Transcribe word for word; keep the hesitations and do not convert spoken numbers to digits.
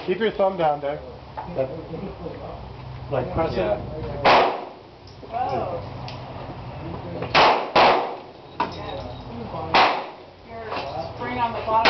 Keep your thumb down there. That, like press Yeah. it. Whoa. Your spring on the bottom.